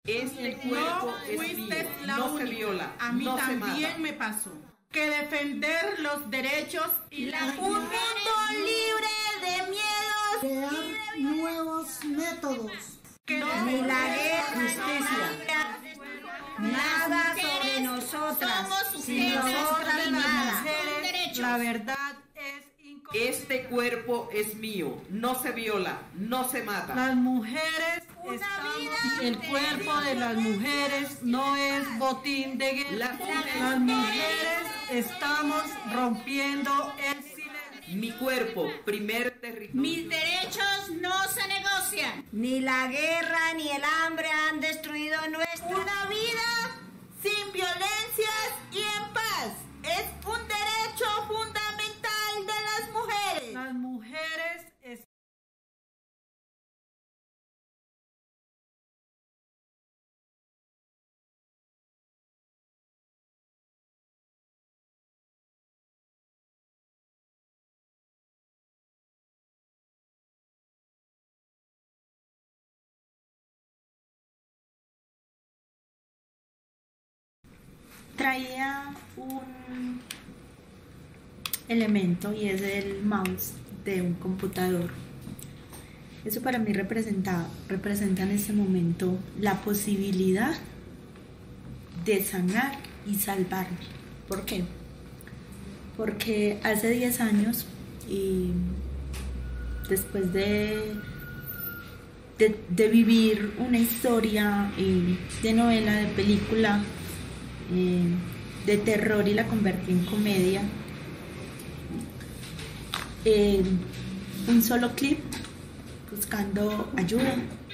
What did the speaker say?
Este cuerpo es mío, no se viola, a mí no se también mata. me pasó. Que defender los derechos y un mundo libre de miedos, crear nuevos métodos. ni la guerra, justicia. nada sobre nosotras, sin nosotras nada. la verdad es Este cuerpo es mío, no se viola, no se mata. Las mujeres el cuerpo de las mujeres no es botín de guerra. Las mujeres estamos rompiendo el silencio. Mi cuerpo, primer territorio. Mis derechos no se negocian. Ni la guerra ni el hambre han destruido nuestra Una vida sin violencias y en paz es un derecho fundamental de las mujeres. Las mujeres traía un elemento y es el mouse de un computador. Eso para mí representa en este momento la posibilidad de sanar y salvarme. ¿Por qué? Porque hace 10 años, y después de vivir una historia de novela, de película, de terror, y la convertí en comedia, un solo clip buscando ayuda,